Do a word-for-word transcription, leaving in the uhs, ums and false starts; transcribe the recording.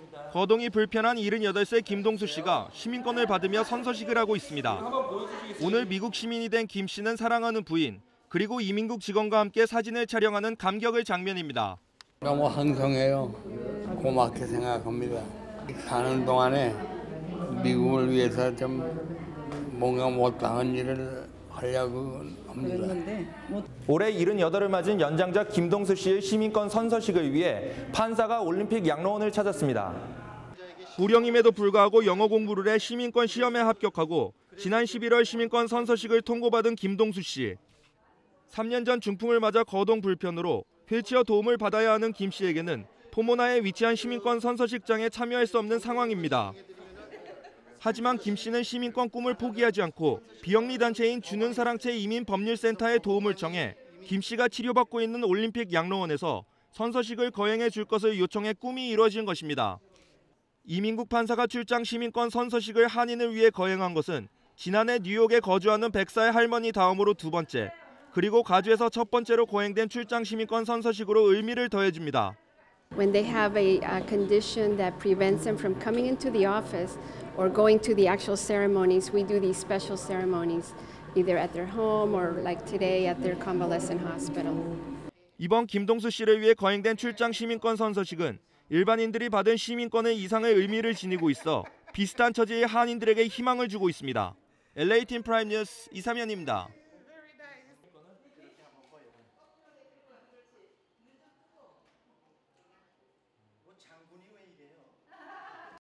거동이 불편한 일흔여덟 세 김동수 씨가 시민권을 받으며 선서식을 하고 있습니다. 오늘 미국 시민이 된 김 씨는 사랑하는 부인, 그리고 이민국 직원과 함께 사진을 촬영하는 감격의 장면입니다. 너무 황송해요. 고맙게 생각합니다. 사는 동안에 미국을 위해서 좀 뭔가 못다한 일을 하려고 합니다. 올해 일흔여덟을 맞은 연장자 김동수 씨의 시민권 선서식을 위해 판사가 올림픽 양로원을 찾았습니다. 고령임에도 불구하고 영어 공부를 해 시민권 시험에 합격하고 지난 십일월 시민권 선서식을 통보받은 김동수 씨. 삼 년 전 중풍을 맞아 거동 불편으로 휠체어 도움을 받아야 하는 김 씨에게는 포모나에 위치한 시민권 선서식장에 참여할 수 없는 상황입니다. 하지만 김 씨는 시민권 꿈을 포기하지 않고 비영리 단체인 주는 사랑채 이민법률센터에 도움을 청해 김 씨가 치료받고 있는 올림픽 양로원에서 선서식을 거행해 줄 것을 요청해 꿈이 이루어진 것입니다. 이민국 판사가 출장 시민권 선서식을 한인을 위해 거행한 것은 지난해 뉴욕에 거주하는 백 살 할머니 다음으로 두 번째, 그리고 가주에서 첫 번째로 거행된 출장 시민권 선서식으로 의미를 더해줍니다. When they have a, a condition that prevents them from coming into the office or going to the actual ceremonies, we do these special ceremonies, either at their home or like today at their convalescent hospital. 이번 김동수 씨를 위해 거행된 출장 시민권 선서식은 일반인들이 받은 시민권의 이상의 의미를 지니고 있어 비슷한 처지의 한인들에게 희망을 주고 있습니다. 엘에이 팀 프라임 뉴스 이삼현입니다.